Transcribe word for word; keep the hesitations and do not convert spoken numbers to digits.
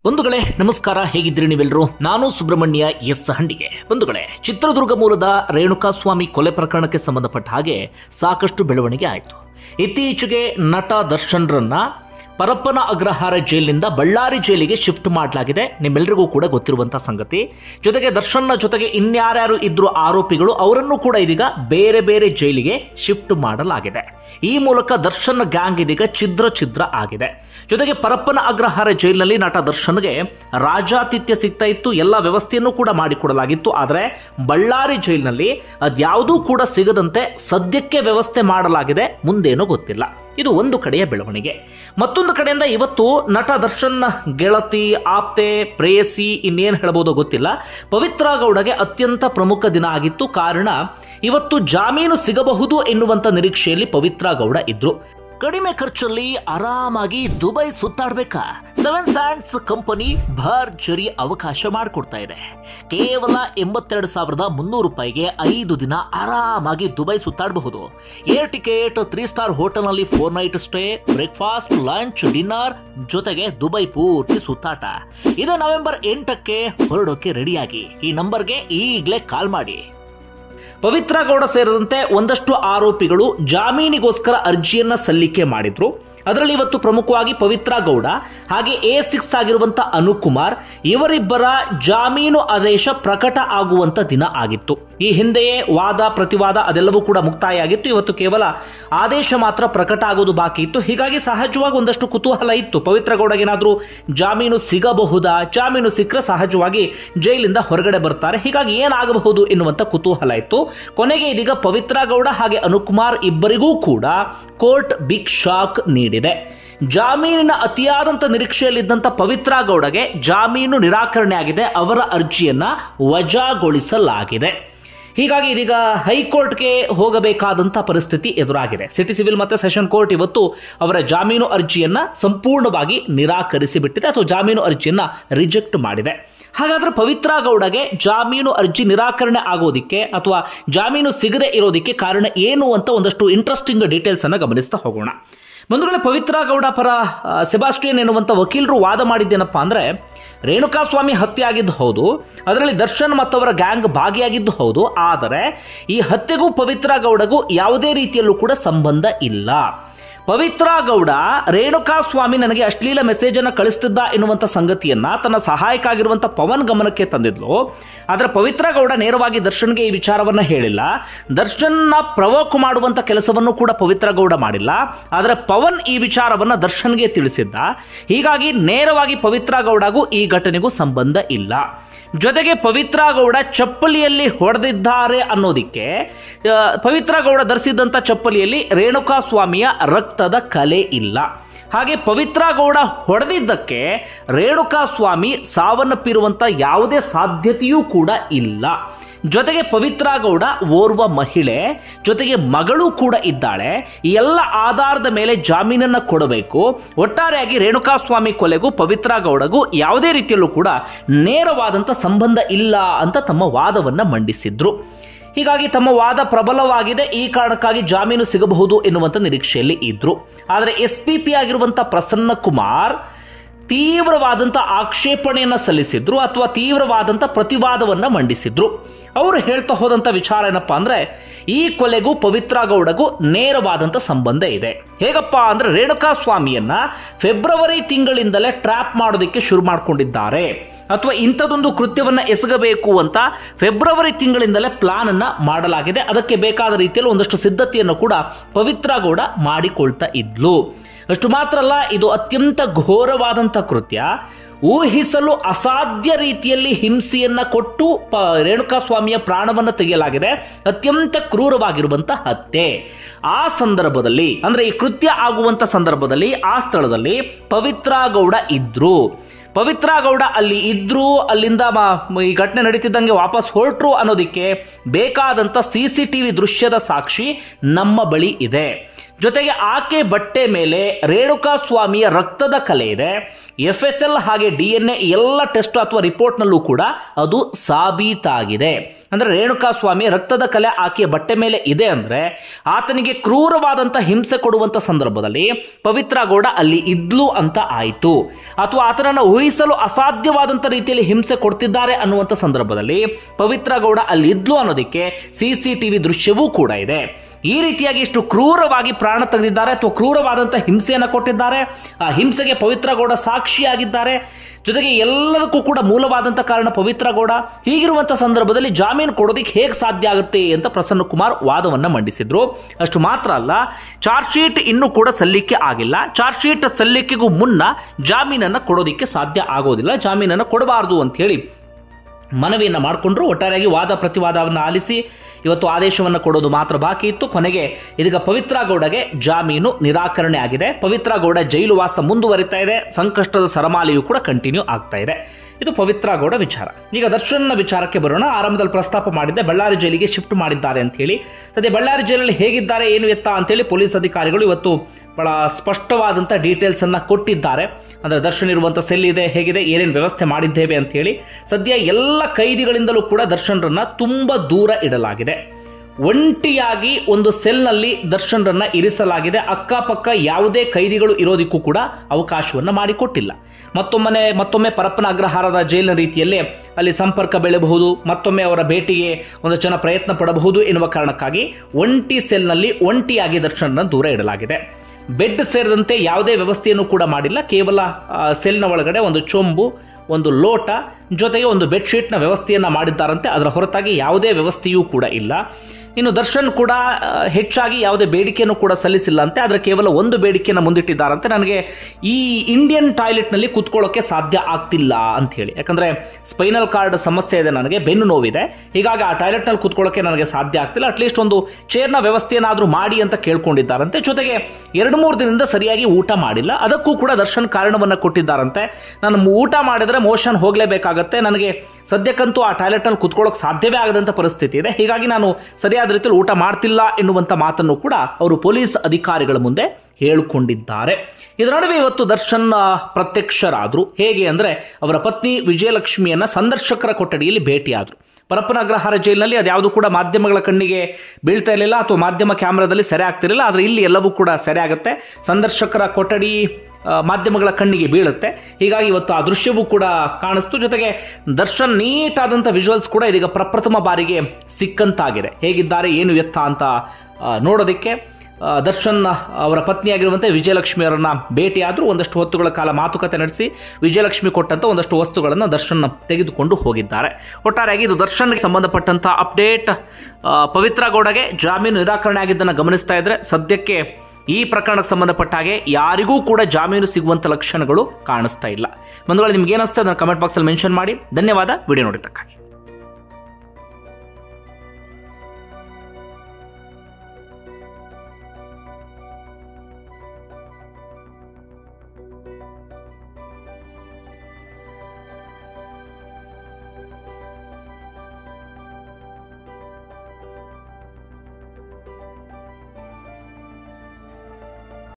ಬಂಧುಗಳೇ ನಮಸ್ಕಾರ, ಹೇಗಿದ್ದೀರಿ ನೀವೆಲ್ಲರೂ? ನಾನು ಸುಬ್ರಹ್ಮಣ್ಯ ಎಸ್ ಹಂಡಿಗೆ. ಬಂಧುಗಳೇ, ಚಿತ್ರದುರ್ಗ ಮೂಲದ ರೇಣುಕಾಸ್ವಾಮಿ ಕೊಲೆ ಪ್ರಕರಣಕ್ಕೆ ಸಂಬಂಧಪಟ್ಟ ಹಾಗೆ ಸಾಕಷ್ಟು ಬೆಳವಣಿಗೆ ಆಯಿತು. ಇತ್ತೀಚೆಗೆ ನಟ ದರ್ಶನ್ರನ್ನ ಪರಪ್ಪನ ಅಗ್ರಹಾರ ಜೈಲಿನಿಂದ ಬಳ್ಳಾರಿ ಜೈಲಿಗೆ ಶಿಫ್ಟ್ ಮಾಡಲಾಗಿದೆ. ನಿಮ್ಮೆಲ್ಲರಿಗೂ ಕೂಡ ಗೊತ್ತಿರುವಂತಹ ಸಂಗತಿ. ಜೊತೆಗೆ ದರ್ಶನ್ನ ಜೊತೆಗೆ ಇನ್ಯಾರ್ಯಾರು ಇದ್ರು ಆರೋಪಿಗಳು, ಅವರನ್ನು ಕೂಡ ಇದೀಗ ಬೇರೆ ಬೇರೆ ಜೈಲಿಗೆ ಶಿಫ್ಟ್ ಮಾಡಲಾಗಿದೆ. ಈ ಮೂಲಕ ದರ್ಶನ್ ಗ್ಯಾಂಗ್ ಇದೀಗ ಛಿದ್ರ ಛಿದ್ರ ಆಗಿದೆ. ಜೊತೆಗೆ ಪರಪ್ಪನ ಅಗ್ರಹಾರ ಜೈಲಿನಲ್ಲಿ ನಟ ದರ್ಶನ್ಗೆ ರಾಜಾತಿಥ್ಯ ಸಿಗ್ತಾ ಇತ್ತು, ಎಲ್ಲ ವ್ಯವಸ್ಥೆಯನ್ನು ಕೂಡ ಮಾಡಿಕೊಡಲಾಗಿತ್ತು. ಆದರೆ ಬಳ್ಳಾರಿ ಜೈಲಿನಲ್ಲಿ ಅದ್ಯಾವುದೂ ಕೂಡ ಸಿಗದಂತೆ ಸದ್ಯಕ್ಕೆ ವ್ಯವಸ್ಥೆ ಮಾಡಲಾಗಿದೆ. ಮುಂದೇನೋ ಗೊತ್ತಿಲ್ಲ. ಇದು ಒಂದು ಕಡೆಯ ಬೆಳವಣಿಗೆ. ಮತ್ತೊಂದು ಕಡೆಯಿಂದ ಇವತ್ತು ನಟ ದರ್ಶನ್ ಗೆಳತಿ, ಆಪ್ತೆ, ಪ್ರೇಯಸಿ, ಇನ್ನೇನು ಹೇಳಬಹುದೋ ಗೊತ್ತಿಲ್ಲ, ಪವಿತ್ರ ಗೌಡಗೆ ಅತ್ಯಂತ ಪ್ರಮುಖ ದಿನ ಆಗಿತ್ತು. ಕಾರಣ ಇವತ್ತು ಜಾಮೀನು ಸಿಗಬಹುದು ಎನ್ನುವಂತ ನಿರೀಕ್ಷೆಯಲ್ಲಿ ಪವಿತ್ರ ಗೌಡ ಇದ್ರು. ಕಡಿಮೆ ಖರ್ಚಲ್ಲಿ ಆರಾಮಾಗಿ ದುಬೈ ಸುತ್ತಾಡ್ಬೇಕಾ? ಸೆವೆನ್ ಸ್ಯಾಂಡ್ಸ್ ಕಂಪನಿ ಭರ್ಜರಿ ಅವಕಾಶ ಮಾಡಿಕೊಡ್ತಾ ಇದೆ. ಕೇವಲ ಎಂಬತ್ತೆರಡು ಸಾವಿರದ ಮುನ್ನೂರು ರೂಪಾಯಿಗೆ ಐದು ದಿನ ಆರಾಮಾಗಿ ದುಬೈ ಸುತ್ತಾಡಬಹುದು. Air ticket, three star hotel ನಲ್ಲಿ four night stay, breakfast, lunch, dinner, ಜೊತೆಗೆ ದುಬೈ ಪೂರ್ತಿ ಸುತ್ತಾಟ. ಇದೇ ನವೆಂಬರ್ ಎಂಟಕ್ಕೆ ಹೊರಡೋಕೆ ರೆಡಿಯಾಗಿ ಈ ನಂಬರ್ಗೆ ಈಗಲೇ ಕಾಲ್ ಮಾಡಿ. ಪವಿತ್ರ ಗೌಡ ಸೇರಿದಂತೆ ಒಂದಷ್ಟು ಆರೋಪಿಗಳು ಜಾಮೀನಿಗೋಸ್ಕರ ಅರ್ಜಿಯನ್ನ ಸಲ್ಲಿಕೆ ಮಾಡಿದ್ರು. ಅದರಲ್ಲಿ ಇವತ್ತು ಪ್ರಮುಖವಾಗಿ ಪವಿತ್ರ ಗೌಡ ಹಾಗೆ ಎ ಸಿಕ್ಸ್ ಆಗಿರುವಂತ ಅನುಕುಮಾರ್ ಇವರಿಬ್ಬರ ಜಾಮೀನು ಆದೇಶ ಪ್ರಕಟ ಆಗುವಂತ ದಿನ ಆಗಿತ್ತು. ಈ ಹಿಂದೆಯೇ ವಾದ ಪ್ರತಿವಾದ ಅದೆಲ್ಲವೂ ಕೂಡ ಮುಕ್ತಾಯ ಆಗಿತ್ತು. ಇವತ್ತು ಕೇವಲ ಆದೇಶ ಮಾತ್ರ ಪ್ರಕಟ ಆಗೋದು ಬಾಕಿ ಇತ್ತು. ಹೀಗಾಗಿ ಸಹಜವಾಗಿ ಒಂದಷ್ಟು ಕುತೂಹಲ ಇತ್ತು. ಪವಿತ್ರ ಗೌಡಗೇನಾದ್ರೂ ಜಾಮೀನು ಸಿಗಬಹುದಾ? ಜಾಮೀನು ಸಿಕ್ಕರೆ ಸಹಜವಾಗಿ ಜೈಲಿಂದ ಹೊರಗಡೆ ಬರ್ತಾರೆ. ಹೀಗಾಗಿ ಏನಾಗಬಹುದು ಎನ್ನುವಂತ ಕುತೂಹಲ ಇತ್ತು. ಕೊನೆಗೆ ಇದೀಗ ಪವಿತ್ರ ಗೌಡ ಹಾಗೆ ಅನುಕುಮಾರ್ ಇಬ್ಬರಿಗೂ ಕೂಡ ಕೋರ್ಟ್ ಬಿಗ್ ಶಾಕ್ ನೀಡಿದೆ. ಜಾಮೀನಿನ ಅತಿಯಾದಂತ ನಿರೀಕ್ಷೆಯಲ್ಲಿದ್ದಂತ ಪವಿತ್ರ ಗೌಡಗೆ ಜಾಮೀನು ನಿರಾಕರಣೆ ಆಗಿದೆ. ಅವರ ಅರ್ಜಿಯನ್ನ ವಜಾಗೊಳಿಸಲಾಗಿದೆ. ಹೀಗಾಗಿ ಇದೀಗ ಹೈಕೋರ್ಟ್ಗೆ ಹೋಗಬೇಕಾದಂತ ಪರಿಸ್ಥಿತಿ ಎದುರಾಗಿದೆ. ಸಿಟಿ ಸಿವಿಲ್ ಮತ್ತೆ ಸೆಷನ್ ಕೋರ್ಟ್ ಇವತ್ತು ಅವರ ಜಾಮೀನು ಅರ್ಜಿಯನ್ನ ಸಂಪೂರ್ಣವಾಗಿ ನಿರಾಕರಿಸಿ ಬಿಟ್ಟಿದೆ, ಅಥವಾ ಜಾಮೀನು ಅರ್ಜಿಯನ್ನ ರಿಜೆಕ್ಟ್ ಮಾಡಿದೆ. ಹಾಗಾದ್ರೆ ಪವಿತ್ರ ಗೌಡಗೆ ಜಾಮೀನು ಅರ್ಜಿ ನಿರಾಕರಣೆ ಆಗೋದಿಕ್ಕೆ ಅಥವಾ ಜಾಮೀನು ಸಿಗದೆ ಇರೋದಿಕ್ಕೆ ಕಾರಣ ಏನು ಅಂತ ಒಂದಷ್ಟು ಇಂಟ್ರೆಸ್ಟಿಂಗ್ ಡೀಟೇಲ್ಸ್ ಅನ್ನ ಗಮನಿಸ್ತಾ ಹೋಗೋಣ. ಬಂಧುಗಳೇ, ಪವಿತ್ರ ಗೌಡ ಪರ ಸೆಬಾಸ್ಟಿಯನ್ ಎನ್ನುವಂತ ವಕೀಲರು ವಾದ ಮಾಡಿದ್ದೇನಪ್ಪ ಅಂದ್ರೆ, ರೇಣುಕಾಸ್ವಾಮಿ ಹತ್ಯೆ ಆಗಿದ್ದು ಹೌದು, ಅದರಲ್ಲಿ ದರ್ಶನ್ ಮತ್ತವರ ಗ್ಯಾಂಗ್ ಭಾಗಿಯಾಗಿದ್ದು ಹೌದು, ಆದರೆ ಈ ಹತ್ಯೆಗೂ ಪವಿತ್ರ ಗೌಡಗೂ ಯಾವುದೇ ರೀತಿಯಲ್ಲೂ ಕೂಡ ಸಂಬಂಧ ಇಲ್ಲ. ಪವಿತ್ರ ಗೌಡ ರೇಣುಕಾಸ್ವಾಮಿ ನನಗೆ ಅಶ್ಲೀಲ ಮೆಸೇಜ್ ಅನ್ನು ಕಳಿಸ್ತಿದ್ದ ಎನ್ನುವಂತ ಸಂಗತಿಯನ್ನ ತನ್ನ ಸಹಾಯಕ ಆಗಿರುವಂತ ಪವನ್ ಗಮನಕ್ಕೆ ತಂದಿದ್ಲು. ಆದ್ರೆ ಪವಿತ್ರ ಗೌಡ ನೇರವಾಗಿ ದರ್ಶನ್ಗೆ ಈ ವಿಚಾರವನ್ನ ಹೇಳಿಲ್ಲ. ದರ್ಶನ್ನ ಪ್ರವೋಕ್ ಮಾಡುವಂತ ಕೆಲಸವನ್ನು ಕೂಡ ಪವಿತ್ರ ಗೌಡ ಮಾಡಿಲ್ಲ. ಆದ್ರೆ ಪವನ್ ಈ ವಿಚಾರವನ್ನ ದರ್ಶನ್ಗೆ ತಿಳಿಸಿದ್ದ. ಹೀಗಾಗಿ ನೇರವಾಗಿ ಪವಿತ್ರ ಗೌಡಗೂ ಈ ಘಟನೆಗೂ ಸಂಬಂಧ ಇಲ್ಲ. ಜೊತೆಗೆ ಪವಿತ್ರ ಗೌಡ ಚಪ್ಪಲಿಯಲ್ಲಿ ಹೊಡೆದಿದ್ದಾರೆ ಅನ್ನೋದಿಕ್ಕೆ ಪವಿತ್ರ ಗೌಡ ಧರಿಸಿದ್ದಂತ ಚಪ್ಪಲಿಯಲ್ಲಿ ರೇಣುಕಾಸ್ವಾಮಿಯ ರಕ್ತದ ಕಲೆ ಇಲ್ಲ. ಹಾಗೆ ಪವಿತ್ರ ಗೌಡ ಹೊಡೆದಿದ್ದಕ್ಕೆ ರೇಣುಕಾಸ್ವಾಮಿ ಸಾವನ್ನಪ್ಪಿರುವಂತ ಯಾವುದೇ ಸಾಧ್ಯತೆಯೂ ಕೂಡ ಇಲ್ಲ. ಜೊತೆಗೆ ಪವಿತ್ರ ಗೌಡ ಓರ್ವ ಮಹಿಳೆ, ಜೊತೆಗೆ ಮಗಳು ಕೂಡ ಇದ್ದಾಳೆ. ಈ ಎಲ್ಲ ಆಧಾರದ ಮೇಲೆ ಜಾಮೀನನ್ನ ಕೊಡಬೇಕು. ಒಟ್ಟಾರೆಯಾಗಿ ರೇಣುಕಾಸ್ವಾಮಿ ಕೊಲೆಗೂ ಪವಿತ್ರ ಗೌಡಗೂ ಯಾವುದೇ ರೀತಿಯಲ್ಲೂ ಕೂಡ ನೇರವಾದಂತ ಸಂಬಂಧ ಇಲ್ಲ ಅಂತ ತಮ್ಮ ವಾದವನ್ನ ಮಂಡಿಸಿದ್ರು. ಹೀಗಾಗಿ ತಮ್ಮ ವಾದ ಪ್ರಬಲವಾಗಿದೆ. ಈ ಕಾರಣಕ್ಕಾಗಿ ಜಾಮೀನು ಸಿಗಬಹುದು ಎನ್ನುವಂತ ನಿರೀಕ್ಷೆಯಲ್ಲಿ ಇದ್ರು. ಆದರೆ ಎಸ್ ಪಿ ಪಿ ಆಗಿರುವಂತ ಪ್ರಸನ್ನ ಕುಮಾರ್ ತೀವ್ರವಾದಂಥ ಆಕ್ಷೇಪಣೆಯನ್ನು ಸಲ್ಲಿಸಿದ್ರು, ಅಥವಾ ತೀವ್ರವಾದಂಥ ಪ್ರತಿವಾದವನ್ನು ಮಂಡಿಸಿದ್ರು. ಅವರು ಹೇಳ್ತಾ ಹೋದಂಥ ವಿಚಾರ ಏನಪ್ಪಾ ಅಂದ್ರೆ, ಈ ಕೊಲೆಗೂ ಪವಿತ್ರ ಗೌಡಗೂ ನೇರವಾದಂಥ ಸಂಬಂಧ ಇದೆ. ಹೇಗಪ್ಪ ಅಂದ್ರೆ, ರೇಣುಕಾಸ್ವಾಮಿಯನ್ನ ಫೆಬ್ರವರಿ ತಿಂಗಳಿಂದಲೇ ಟ್ರ್ಯಾಪ್ ಮಾಡೋದಕ್ಕೆ ಶುರು ಮಾಡಿಕೊಂಡಿದ್ದಾರೆ, ಅಥವಾ ಇಂಥದೊಂದು ಕೃತ್ಯವನ್ನ ಎಸಗಬೇಕು ಅಂತ ಫೆಬ್ರವರಿ ತಿಂಗಳಿಂದಲೇ ಪ್ಲಾನ್ ಅನ್ನ ಮಾಡಲಾಗಿದೆ. ಅದಕ್ಕೆ ಬೇಕಾದ ರೀತಿಯಲ್ಲಿ ಒಂದಷ್ಟು ಸಿದ್ಧತೆಯನ್ನು ಕೂಡ ಪವಿತ್ರ ಗೌಡ ಮಾಡಿಕೊಳ್ತಾ ಇದ್ಲು. ಅಷ್ಟು ಮಾತ್ರ ಅಲ್ಲ, ಇದು ಅತ್ಯಂತ ಘೋರವಾದಂಥ ಕೃತ್ಯ. ಊಹಿಸಲು ಅಸಾಧ್ಯ ರೀತಿಯಲ್ಲಿ ಹಿಂಸೆಯನ್ನ ಕೊಟ್ಟು ರೇಣುಕಾಸ್ವಾಮಿಯ ಪ್ರಾಣವನ್ನು ತೆಗೆಯಲಾಗಿದೆ. ಅತ್ಯಂತ ಕ್ರೂರವಾಗಿರುವಂತ ಹತ್ಯೆ. ಆ ಸಂದರ್ಭದಲ್ಲಿ ಅಂದ್ರೆ ಈ ಕೃತ್ಯ ಆಗುವಂತ ಸಂದರ್ಭದಲ್ಲಿ ಆ ಸ್ಥಳದಲ್ಲಿ ಪವಿತ್ರ ಗೌಡ ಇದ್ರು. ಪವಿತ್ರ ಗೌಡ ಅಲ್ಲಿ ಇದ್ರು, ಅಲ್ಲಿಂದ ಈ ಘಟನೆ ನಡೀತಿದ್ದಂಗೆ ವಾಪಸ್ ಹೊರಟ್ರು ಅನ್ನೋದಕ್ಕೆ ಬೇಕಾದಂತ ಸಿ ಸಿ ಟಿವಿ ದೃಶ್ಯದ ಸಾಕ್ಷಿ ನಮ್ಮ ಬಳಿ ಇದೆ. ಜೊತೆಗೆ ಆಕೆ ಬಟ್ಟೆ ಮೇಲೆ ರೇಣುಕಾ ಸ್ವಾಮಿಯ ರಕ್ತದ ಕಲೆ ಇದೆ. ಎಫ್ ಎಸ್ ಎಲ್ ಹಾಗೆ ಡಿ ಎನ್ ಎ ಎಲ್ಲ ಟೆಸ್ಟ್ ಅಥವಾ ರಿಪೋರ್ಟ್ ನಲ್ಲೂ ಕೂಡ ಅದು ಸಾಬೀತಾಗಿದೆ. ಅಂದ್ರೆ ರೇಣುಕಾ ಸ್ವಾಮಿಯ ರಕ್ತದ ಕಲೆ ಆಕೆಯ ಬಟ್ಟೆ ಮೇಲೆ ಇದೆ ಅಂದ್ರೆ ಆತನಿಗೆ ಕ್ರೂರವಾದಂತ ಹಿಂಸೆ ಕೊಡುವಂತ ಸಂದರ್ಭದಲ್ಲಿ ಪವಿತ್ರ ಗೌಡ ಅಲ್ಲಿ ಇದ್ಲು ಅಂತ ಆಯಿತು. ಅಥವಾ ಆತನನ್ನು ಊಹಿಸಲು ಅಸಾಧ್ಯವಾದಂತ ರೀತಿಯಲ್ಲಿ ಹಿಂಸೆ ಕೊಡ್ತಿದ್ದಾರೆ ಅನ್ನುವಂಥ ಸಂದರ್ಭದಲ್ಲಿ ಪವಿತ್ರ ಗೌಡ ಅಲ್ಲಿ ಇದ್ಲು ಅನ್ನೋದಕ್ಕೆ ಸಿ ಸಿ ಟಿವಿ ದೃಶ್ಯವೂ ಕೂಡ ಇದೆ. ಈ ರೀತಿಯಾಗಿ ಇಷ್ಟು ಕ್ರೂರವಾಗಿ ಪ್ರಾಣ ತೆಗೆದಿದ್ದಾರೆ ಅಥವಾ ಕ್ರೂರವಾದಂತಹ ಹಿಂಸೆಯನ್ನು ಕೊಟ್ಟಿದ್ದಾರೆ. ಆ ಹಿಂಸೆಗೆ ಪವಿತ್ರ ಗೌಡ ಸಾಕ್ಷಿಯಾಗಿದ್ದಾರೆ. ಜೊತೆಗೆ ಎಲ್ಲದಕ್ಕೂ ಕೂಡ ಮೂಲವಾದಂಥ ಕಾರಣ ಪವಿತ್ರ ಗೌಡ. ಹೀಗಿರುವಂತಹ ಸಂದರ್ಭದಲ್ಲಿ ಜಾಮೀನು ಕೊಡೋದಕ್ಕೆ ಹೇಗೆ ಸಾಧ್ಯ ಆಗುತ್ತೆ ಅಂತ ಪ್ರಸನ್ನ ಕುಮಾರ್ ವಾದವನ್ನು ಮಂಡಿಸಿದ್ರು. ಅಷ್ಟು ಮಾತ್ರ ಅಲ್ಲ, ಚಾರ್ಜ್ ಶೀಟ್ ಇನ್ನೂ ಕೂಡ ಸಲ್ಲಿಕೆ ಆಗಿಲ್ಲ. ಚಾರ್ಜ್ ಶೀಟ್ ಸಲ್ಲಿಕೆಗೂ ಮುನ್ನ ಜಾಮೀನನ್ನು ಕೊಡೋದಕ್ಕೆ ಸಾಧ್ಯ ಆಗೋದಿಲ್ಲ, ಜಾಮೀನನ್ನು ಕೊಡಬಾರದು ಅಂತ ಹೇಳಿ ಮನವಿಯನ್ನು ಮಾಡಿಕೊಂಡ್ರು. ಒಟ್ಟಾರೆಯಾಗಿ ವಾದ ಪ್ರತಿವಾದವನ್ನು ಆಲಿಸಿ ಇವತ್ತು ಆದೇಶವನ್ನು ಕೊಡೋದು ಮಾತ್ರ ಬಾಕಿ ಇತ್ತು. ಕೊನೆಗೆ ಇದೀಗ ಪವಿತ್ರ ಗೌಡಗೆ ಜಾಮೀನು ನಿರಾಕರಣೆ ಆಗಿದೆ. ಪವಿತ್ರ ಗೌಡ ಜೈಲು ವಾಸ ಮುಂದುವರಿತಾ ಇದೆ. ಸಂಕಷ್ಟದ ಸರಮಾಲೆಯೂ ಕೂಡ ಕಂಟಿನ್ಯೂ ಆಗ್ತಾ ಇದೆ. ಇದು ಪವಿತ್ರ ಗೌಡ ವಿಚಾರ. ಈಗ ದರ್ಶನ್ನ ವಿಚಾರಕ್ಕೆ ಬರೋಣ. ಆರಂಭದಲ್ಲಿ ಪ್ರಸ್ತಾಪ ಮಾಡಿದ್ದೆ, ಬಳ್ಳಾರಿ ಜೈಲಿಗೆ ಶಿಫ್ಟ್ ಮಾಡಿದ್ದಾರೆ ಅಂತ ಹೇಳಿ. ಸದ್ಯ ಬಳ್ಳಾರಿ ಜೈಲಲ್ಲಿ ಹೇಗಿದ್ದಾರೆ ಏನು ಎತ್ತ ಅಂತೇಳಿ ಪೊಲೀಸ್ ಅಧಿಕಾರಿಗಳು ಇವತ್ತು ಬಹಳ ಸ್ಪಷ್ಟವಾದಂಥ ಡೀಟೇಲ್ಸ್ ಅನ್ನ ಕೊಟ್ಟಿದ್ದಾರೆ. ಅಂದ್ರೆ ದರ್ಶನ್ ಇರುವಂಥ ಸೆಲ್ ಇದೆ, ಹೇಗಿದೆ, ಏನೇನು ವ್ಯವಸ್ಥೆ ಮಾಡಿದ್ದೇವೆ ಅಂತ ಹೇಳಿ. ಸದ್ಯ ಎಲ್ಲ ಕೈದಿಗಳಿಂದಲೂ ಕೂಡ ದರ್ಶನ್ರನ್ನ ತುಂಬಾ ದೂರ ಇಡಲಾಗಿದೆ. ಒಂಟಿಯಾಗಿ ಒಂದು ಸೆಲ್ನಲ್ಲಿ ದರ್ಶನ್ರನ್ನ ಇರಿಸಲಾಗಿದೆ. ಅಕ್ಕಪಕ್ಕ ಯಾವುದೇ ಕೈದಿಗಳು ಇರೋದಕ್ಕೂ ಕೂಡ ಅವಕಾಶವನ್ನು ಮಾಡಿಕೊಟ್ಟಿಲ್ಲ. ಮತ್ತೊಮ್ಮೆ ಮತ್ತೊಮ್ಮೆ ಪರಪ್ಪನ ಅಗ್ರಹಾರದ ಜೈಲಿನ ರೀತಿಯಲ್ಲೇ ಅಲ್ಲಿ ಸಂಪರ್ಕ ಬೆಳೆಯಬಹುದು, ಮತ್ತೊಮ್ಮೆ ಅವರ ಭೇಟಿಗೆ ಒಂದು ಜನ ಪ್ರಯತ್ನ ಪಡಬಹುದು ಎನ್ನುವ ಕಾರಣಕ್ಕಾಗಿ ಒಂಟಿ ಸೆಲ್ನಲ್ಲಿ ಒಂಟಿಯಾಗಿ ದರ್ಶನ್ರನ್ನ ದೂರ ಇಡಲಾಗಿದೆ. ಬೆಡ್ ಸೇರಿದಂತೆ ಯಾವುದೇ ವ್ಯವಸ್ಥೆಯನ್ನು ಕೂಡ ಮಾಡಿಲ್ಲ. ಕೇವಲ ಸೆಲ್ನ ಒಳಗಡೆ ಒಂದು ಚೊಂಬು, ಒಂದು ಲೋಟ, ಜೊತೆಗೆ ಒಂದು ಬೆಡ್ಶೀಟ್ನ ವ್ಯವಸ್ಥೆಯನ್ನು ಮಾಡಿದ್ದಾರಂತೆ. ಅದರ ಹೊರತಾಗಿ ಯಾವುದೇ ವ್ಯವಸ್ಥೆಯೂ ಕೂಡ ಇಲ್ಲ. ಇನ್ನು ದರ್ಶನ್ ಕೂಡ ಹೆಚ್ಚಾಗಿ ಯಾವುದೇ ಬೇಡಿಕೆಯನ್ನು ಕೂಡ ಸಲ್ಲಿಸಿಲ್ಲ ಅಂತೆ. ಆದರೆ ಕೇವಲ ಒಂದು ಬೇಡಿಕೆಯನ್ನು ಮುಂದಿಟ್ಟಿದ್ದಾರಂತೆ, ನನಗೆ ಈ ಇಂಡಿಯನ್ ಟಾಯ್ಲೆಟ್ನಲ್ಲಿ ಕುತ್ಕೊಳ್ಳೋಕೆ ಸಾಧ್ಯ ಆಗ್ತಿಲ್ಲ ಅಂತ ಹೇಳಿ. ಯಾಕಂದರೆ ಸ್ಪೈನಲ್ ಕಾರ್ಡ್ ಸಮಸ್ಯೆ ಇದೆ, ನನಗೆ ಬೆನ್ನು ನೋವಿದೆ, ಹೀಗಾಗಿ ಆ ಟಾಯ್ಲೆಟ್ನಲ್ಲಿ ಕುತ್ಕೊಳ್ಳೋಕೆ ನನಗೆ ಸಾಧ್ಯ ಆಗ್ತಿಲ್ಲ, ಅಟ್ಲೀಸ್ಟ್ ಒಂದು ಚೇರ್ನ ವ್ಯವಸ್ಥೆಯನ್ನಾದರೂ ಮಾಡಿ ಅಂತ ಕೇಳ್ಕೊಂಡಿದ್ದಾರಂತೆ. ಜೊತೆಗೆ ಎರಡು ಮೂರು ದಿನದಿಂದ ಸರಿಯಾಗಿ ಊಟ ಮಾಡಿಲ್ಲ, ಅದಕ್ಕೂ ಕೂಡ ದರ್ಶನ್ ಕಾರಣವನ್ನು ಕೊಟ್ಟಿದ್ದಾರಂತೆ. ನಾನು ಊಟ ಮಾಡಿದರೆ ಮೋಷನ್ ಹೋಗಲೇಬೇಕಾಗತ್ತೆ, ನನಗೆ ಸದ್ಯಕ್ಕಂತೂ ಆ ಟಾಯ್ಲೆಟ್ನಲ್ಲಿ ಕುತ್ಕೊಳ್ಳೋಕೆ ಸಾಧ್ಯವೇ ಆಗದಂಥ ಪರಿಸ್ಥಿತಿ ಇದೆ, ಹೀಗಾಗಿ ನಾನು ಸರಿಯಾದ ರೀತಿಯಲ್ಲಿ ಊಟ ಮಾಡ್ತಿಲ್ಲ ಎನ್ನುವಂಥ ಮಾತನ್ನು ಕೂಡ ಅವರು ಪೊಲೀಸ್ ಅಧಿಕಾರಿಗಳ ಮುಂದೆ ಹೇಳಿಕೊಂಡಿದ್ದಾರೆ. ಇದರ ನಡುವೆ ಇವತ್ತು ದರ್ಶನ್ ಪ್ರತ್ಯಕ್ಷರಾದರು. ಹೇಗೆ ಅಂದರೆ ಅವರ ಪತ್ನಿ ವಿಜಯಲಕ್ಷ್ಮಿಯನ್ನ ಸಂದರ್ಶಕರ ಕೊಠಡಿಯಲ್ಲಿ ಭೇಟಿಯಾದರು. ಪರಪ್ಪನ ಅಗ್ರಹಾರ ಜೈಲಿನಲ್ಲಿ ಅದ್ಯಾವುದು ಕೂಡ ಮಾಧ್ಯಮಗಳ ಕಣ್ಣಿಗೆ ಬೀಳ್ತಾ ಇರಲಿಲ್ಲ ಅಥವಾ ಮಾಧ್ಯಮ ಕ್ಯಾಮ್ರಾದಲ್ಲಿ ಸೆರೆ ಆಗ್ತಿರಲಿಲ್ಲ. ಆದರೆ ಇಲ್ಲಿ ಎಲ್ಲವೂ ಕೂಡ ಸೆರೆ ಆಗುತ್ತೆ. ಸಂದರ್ಶಕರ ಕೊಠಡಿ ಮಾಧ್ಯಮಗಳ ಕಣ್ಣಿಗೆ ಬೀಳುತ್ತೆ. ಹೀಗಾಗಿ ಇವತ್ತು ಆ ದೃಶ್ಯವೂ ಕೂಡ ಕಾಣಿಸ್ತು. ಜೊತೆಗೆ ದರ್ಶನ್ ನೀಟಾದಂಥ ವಿಜುವಲ್ಸ್ ಕೂಡ ಇದೀಗ ಪ್ರಪ್ರಥಮ ಬಾರಿಗೆ ಸಿಕ್ಕಂತಾಗಿದೆ. ಹೇಗಿದ್ದಾರೆ ಏನು ಎತ್ತ ಅಂತ ನೋಡೋದಕ್ಕೆ ದರ್ಶನ್ ಅವರ ಪತ್ನಿಯಾಗಿರುವಂತೆ ವಿಜಯಲಕ್ಷ್ಮಿ ಅವರನ್ನ ಭೇಟಿಯಾದರೂ ಒಂದಷ್ಟು ಹೊತ್ತುಗಳ ಕಾಲ ಮಾತುಕತೆ ನಡೆಸಿ ವಿಜಯಲಕ್ಷ್ಮಿ ಕೊಟ್ಟಂತ ಒಂದಷ್ಟು ವಸ್ತುಗಳನ್ನು ದರ್ಶನ್ ತೆಗೆದುಕೊಂಡು ಹೋಗಿದ್ದಾರೆ. ಒಟ್ಟಾರೆಯಾಗಿ ಇದು ದರ್ಶನ್ಗೆ ಸಂಬಂಧಪಟ್ಟಂತ ಅಪ್ಡೇಟ್. ಪವಿತ್ರ ಗೌಡಗೆ ಜಾಮೀನು ನಿರಾಕರಣೆ ಆಗಿದ್ದನ್ನು ಗಮನಿಸ್ತಾ ಇದ್ರೆ ಸದ್ಯಕ್ಕೆ ಈ ಪ್ರಕರಣಕ್ಕೆ ಸಂಬಂಧಪಟ್ಟ ಹಾಗೆ ಯಾರಿಗೂ ಕೂಡ ಜಾಮೀನು ಸಿಗುವಂತ ಲಕ್ಷಣಗಳು ಕಾಣಿಸ್ತಾ ಇಲ್ಲ. ಬಂಧುಗಳೇ, ನಿಮ್ಗೆ ಏನಿಸ್ತಾ ಅದನ್ನು ಕಮೆಂಟ್ ಬಾಕ್ಸಲ್ಲಿ ಮೆನ್ಷನ್ ಮಾಡಿ. ಧನ್ಯವಾದ ವಿಡಿಯೋ ನೋಡಿದ್ದಕ್ಕಾಗಿ.